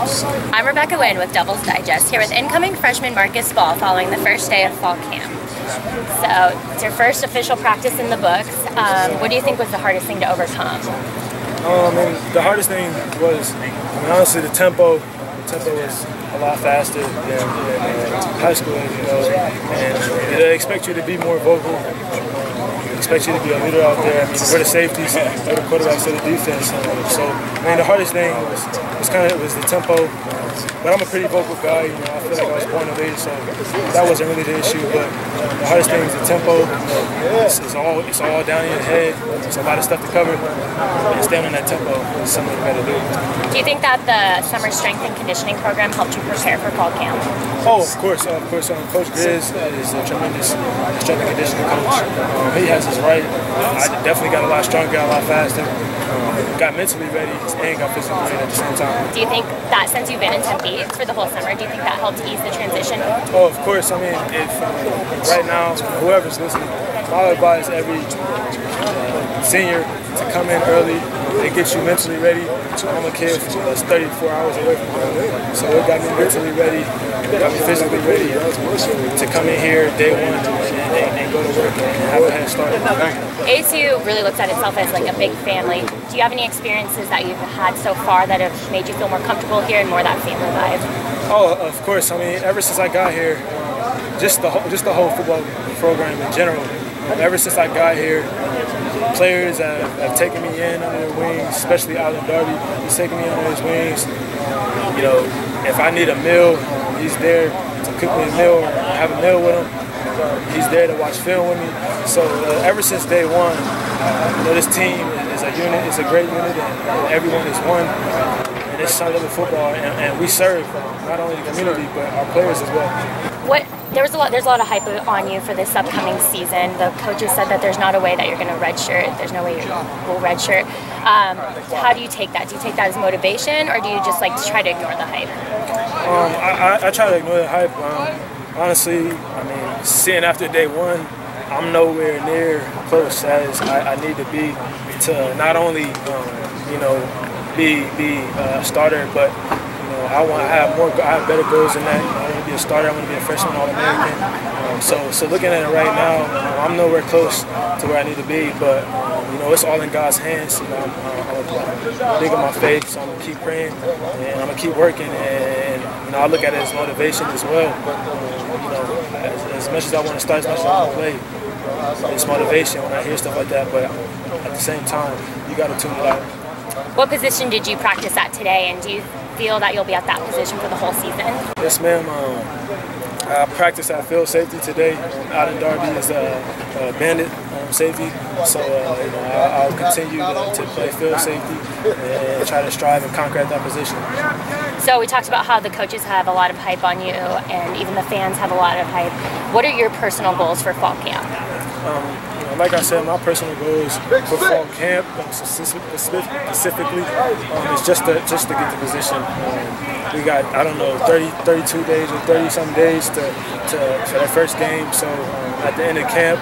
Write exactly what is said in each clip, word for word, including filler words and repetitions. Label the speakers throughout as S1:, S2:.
S1: I'm Rebecca Wynn with Devil's Digest, here with incoming freshman Marcus Ball following the first day of fall camp. So, it's your first official practice in the books. Um, what do you think was the hardest thing to overcome?
S2: Um, and the hardest thing was, I mean, honestly, the tempo. The tempo was a lot faster than, than uh, high school, you know, and they expect you to be more vocal. Expect you to be a leader out there. I mean, we're the safeties, we're the quarterbacks, we're the defense. Um, so, I mean, the hardest thing was, was kind of was the tempo. But I'm a pretty vocal guy. You know, I feel like I was born of age, so that wasn't really the issue. But um, the hardest thing is the tempo. It's, it's all it's all down in your head. There's a lot of stuff to cover, and staying on that tempo is something you got to do.
S1: Do you think that the summer strength and conditioning program helped you prepare for fall camp?
S2: Oh, of course, uh, of course. Um, Coach Grizz is a tremendous strength and conditioning coach. Um, he has his right. I definitely got a lot stronger, got a lot faster. Um, got mentally ready and got physically ready at the same time.
S1: Do you think that since you've been in Tempe for the whole summer, do you think that helped ease the transition?
S2: Oh, of course. I mean, if right now, whoever's listening, my advice every uh, senior to come in early. It gets you mentally ready. I'm a kid that's thirty-four hours away from home, so it got me mentally ready, got me physically ready to come in here day one and, and, and go to work and have a head start.
S1: A S U really looks at itself as like a big family. Do you have any experiences that you've had so far that have made you feel more comfortable here and more that family vibe?
S2: Oh, of course. I mean, ever since I got here, um, just the whole, just the whole football program in general. Um, ever since I got here, players have, have taken me in under their wings, especially Allen Darby. He's taken me under his wings. Um, you know, if I need a meal, um, he's there to cook me a meal or have a meal with him. Um, he's there to watch film with me. So uh, ever since day one, uh, you know, this team is a unit. It's a great unit, and, and everyone is one. And it's Sun Devil football, and, and we serve not only the community but our players as well.
S1: What there was a lot. There's a lot of hype on you for this upcoming season. The coaches said that there's not a way that you're going to redshirt. There's no way you will redshirt. Um, how do you take that? Do you take that as motivation, or do you just like try to ignore the hype?
S2: Um, I, I, I try to ignore the hype. Um, honestly, I mean, seeing after day one, I'm nowhere near close as I, I need to be to not only um, you know be be a starter, but you know I want to have more. I have better goals than that. You know, I want to be a starter. I want to be a freshman All-American. Um, so so looking at it right now, you know, I'm nowhere close to where I need to be. But um, you know it's all in God's hands. You know I'm, I'm, I'm big on my faith, so I'm gonna keep praying and I'm gonna keep working. And you know I look at it as motivation as well. But um, you know as, as much as I want to start, as much as I want to play. It's motivation when I hear stuff like that, but at the same time, you got to tune it out.
S1: What position did you practice at today, and do you feel that you'll be at that position for the whole season?
S2: Yes, ma'am. Um, I practiced at field safety today. Um, Allen Darby is a, a bandit um, safety, so uh, you know, I, I'll continue to, to play field safety and try to strive and conquer at that position.
S1: So we talked about how the coaches have a lot of hype on you, and even the fans have a lot of hype. What are your personal goals for fall camp?
S2: Um, you know, like I said, my personal goals for fall camp, um, specifically, um, is just to just to get the position. Um, we got I don't know thirty, thirty-two days or thirty some days to, to for that first game. So um, at the end of camp,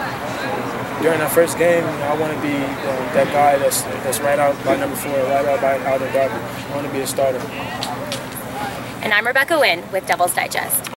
S2: um, during that first game, you know, I want to be um, that guy that's that's right out by number four, right out by Allen Darby. I want to be a starter.
S1: And I'm Rebecca Wynn with Devil's Digest.